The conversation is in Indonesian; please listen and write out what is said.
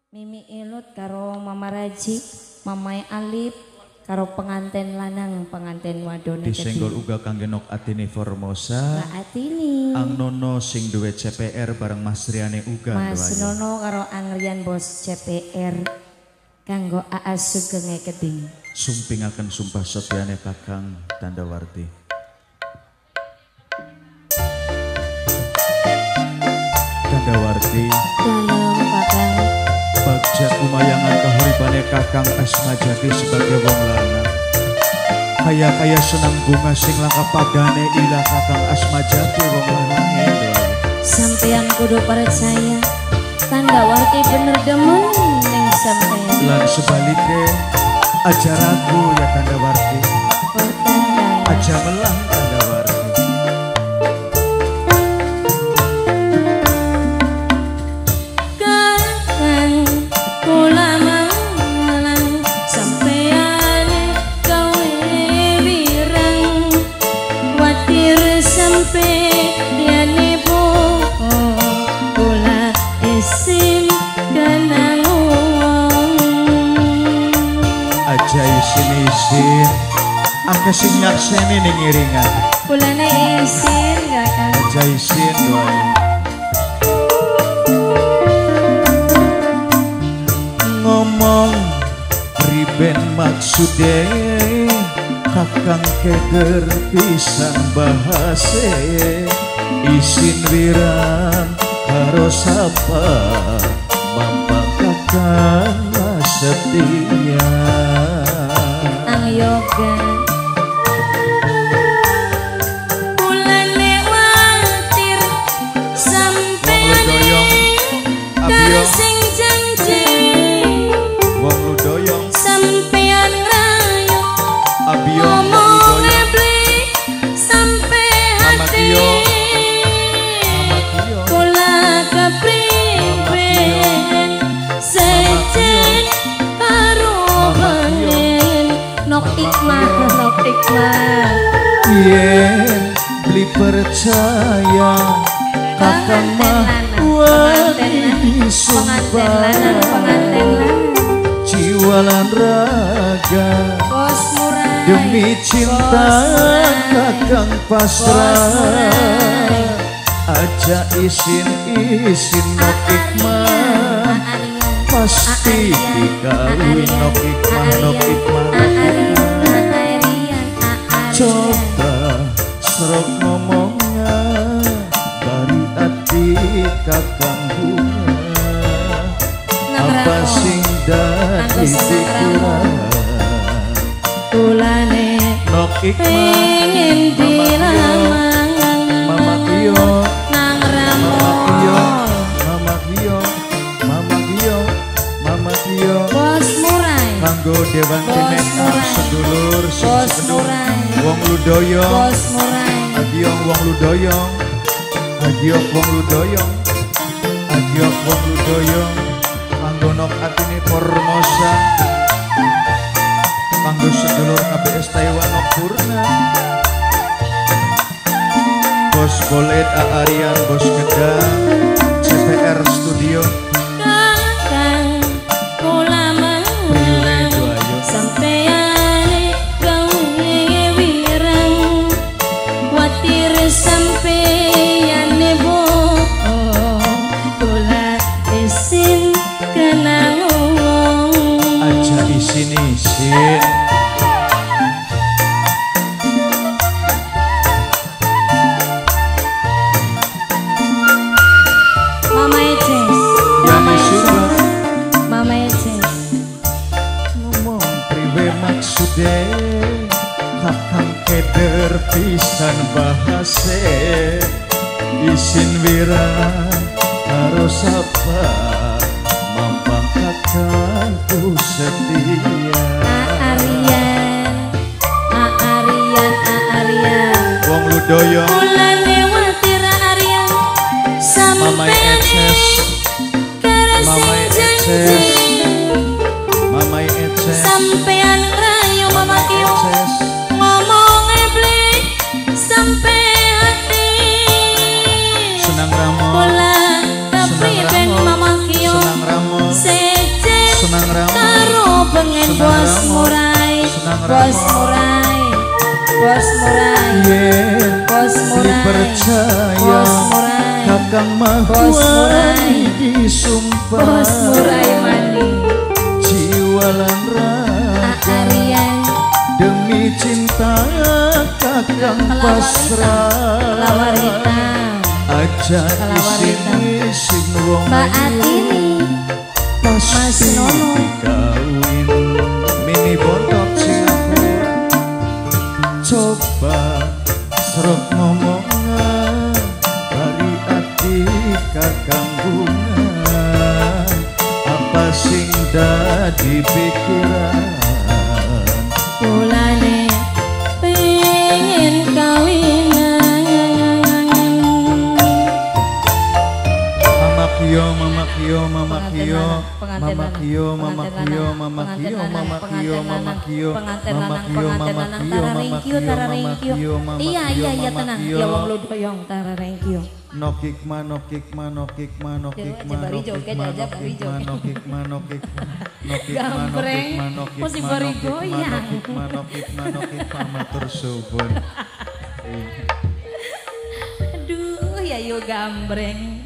Mimi Ilut karo Mama Raji, Mamai Alip karo penganten lanang, penganten wadone disenggol uga kangge nok Atini Formosa. Mbak Atini. Ang Nono sing duwe CPR bareng Mas Riane uga. Mas Nono karo Angrian bos CPR kanggo AA Sugeng Keding. Sumpingaken sumpah setyane Kakang Tandawarti. Tandawarti. Dalam Kakang. Bagja kumayangan kahuribane Kakang Asmajati sebagai wong lanang. Kaya senang bunga sing langka padane ilah Kakang Asmajati wong lanang. Sampeyan kudu percaya Tandawarti bener demen ning sampeyan. Lan sebaliknya ajaraku ya Tandawarti. Aja melang Tandawarti. Aja isin-isin angka sing nyakseni ning iringan. Kulane isin gak kan? Aja isin doain. Ngomong riben maksude Kakang keger pisan bahase isin wirang karo sapa mampang Kakang setia ang yoga bulan lewatir sampeyan karo sing janji wong ludoyong sampeyan rayo abio ngomong ebli sampe hati kula kepriben sejen nok ikmah yen beli percaya Kakang mah wani disumpah jiwa lan raga demi cinta Kakang pasrah aja isin-isin nok ikmah pasti dikawin nok ikmah coba serok ngomongnya bari ati Kakang bunga apa sing dadi pikiran kulane nok ikmah pengen diramang Mama Kio nang Mama Kio bos murai kanggo Dewan Make-up sedulur bos sedulur murai wong ludoyong bos murai agiong wong ludoyong kanggo nok Atini Formosa kanggo sedulur KBS Taiwan Nokpurna bos Bolet Aarian bos Gedang CPR Studio Kakang kula mangulang sampeyan gawe wirang watir sampeyan bohong kula isin kenang aja isin-isin Mama Eces Mama Eces ngomong priwe maksude Kakang keder pisan bahase isin wirang karo sapa mampang Kakangku setia Aarian wong ludoyong bulan lewatir Aarian Mama Eces Mama Eces sampeyan rayo Mama Kio ngomong ebli sampe hati senang ramo kula kepriben Mama Kio senang ramo bos murai, bos murai, bos murai, bos murai, percaya kakang mahuai disumpah, bos murai mani, jiwa lan raga demi cinta kakang pasrah. Kalawarita, aja isin wong Mbak Atini, Mas Nono, dikawin mini bontok Singapura. Coba serok ngomongan bari ati kakang bunga, apa sing dadi pikiran kulane pengen kawinan. Mama Kio, Mama Kio, Mama Kio, Mama Kio, Mama Kio, Mama Kio, Mama Kio, Mama Kio, Mama Kio, Mama Kio, Mama Kio, Mama Kio, Mama Iya iya iya Kio, tenang, Kio. ya wong lu doyong tararengkio. Nokikma, nokikma, nokikma, nokikma, Bari joget nokikma, aja, bari nokikma, joget. nokikma, nokikma, nokikma, Gambreng, nokikma, nokikma, mesti bari nokikma, goyang. nokikma, nokikma, nokikma, matur suwun. Aduh ya yo gambreng.